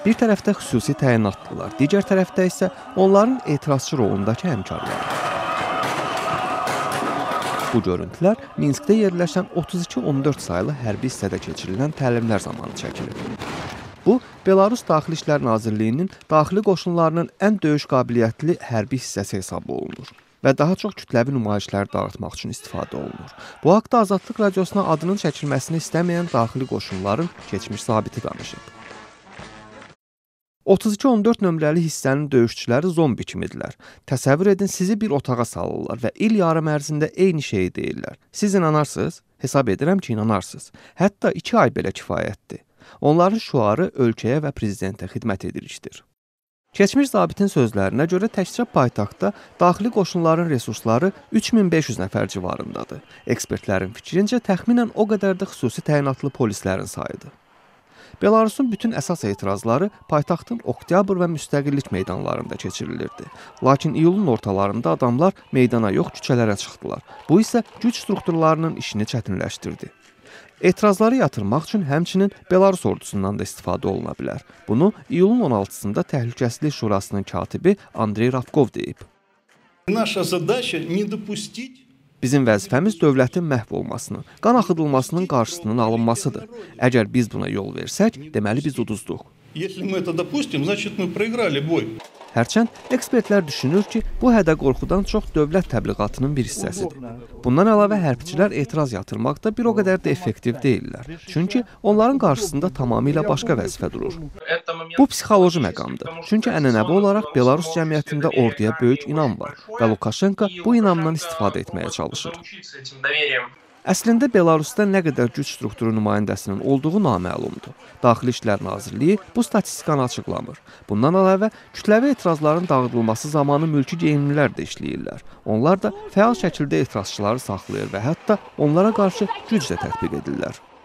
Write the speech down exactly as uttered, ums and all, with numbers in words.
Bir tərəfdə xüsusi təyinatlılar, digər tərəfdə isə onların etirazçı rolundakı həmkarlar. Bu görüntülər Minskdə yerləşən otuz iki on dörd sayılı hərbi hissədə keçirilən təlimlər zamanı çəkilir. Bu, Belarus Daxili İşlər Nazirliyinin daxili qoşunlarının ən döyüş qabiliyyətli hərbi hissəsi hesab olunur və daha çox kütləvi nümayişləri dağıtmaq üçün istifadə olunur. Bu haqda Azadlıq Radiosuna adının çəkilməsini istəməyən daxili qoşunların keçmiş zabiti danışıb. otuz iki on dörd nömrəli hissənin döyüşçüləri zombi kimidirlər. Təsəvvür edin, sizi bir otağa salırlar və il yarım ərzində eyni şeyi deyirlər. Siz inanarsınız? Hesab edirəm ki, inanarsınız. Hətta iki ay belə kifayətdir. Onların şüarı ölkəyə və prezidentə xidmət edirikdir. Keçmiş zabitin sözlərinə görə təkcə paytaxtda daxili qoşunların resursları üç min beş yüz nəfər civarındadır. Ekspertlərin fikrincə təxminən o qədər də xüsusi təyinatlı polislərin sayıdır. Belarusun bütün əsas etirazları paytaxtın oktyabr və müstəqillik meydanlarında keçirilirdi. Lakin iyulun ortalarında adamlar meydana yox, küçələrə çıxdılar. Bu isə güc strukturlarının işini çətinləşdirdi. Etirazları yatırmaq üçün həmçinin Belarus ordusundan da istifadə oluna bilər. Bunu iyulun on altısında Təhlükəsizlik Şurasının katibi Andrey Ravkov deyib. Naša задача не допустить Bizim vəzifəmiz dövlətin məhv olmasının, qan axıdılmasının qarşısının alınmasıdır. Əgər biz buna yol versək, deməli biz uduzduq. Если мы это допустим, значит мы проиграли бой. Hərçənd ekspertlər düşünür ki, bu hədə-qorxudan çox dövlət təbliğatının bir hissəsidir. Bundan əlavə hərbçilər etiraz yatırmaqda bir o qədər də effektiv deyillər. Çünki onların qarşısında tamamilə başqa vəzifə durur. Bu psixoloji məqamdır. Çünki ənənəvi olaraq Belarus cəmiyyətində orduya böyük inam var və Lukashenko bu inamdan istifadə etməyə çalışır. Əslində Belarusda nə qədər güc strukturu nümayəndəsinin olduğu naməlumdur. Daxili İşlər Nazirliyi bu statistikanı açıqlamır. Bundan əlavə kütləvi etirazların dağıdılması zamanı mülki geyimlilər də işləyirlər. Onlar da fəal şəkildə etirazçıları saxlayır və hətta onlara qarşı güc də tətbiq edirlər.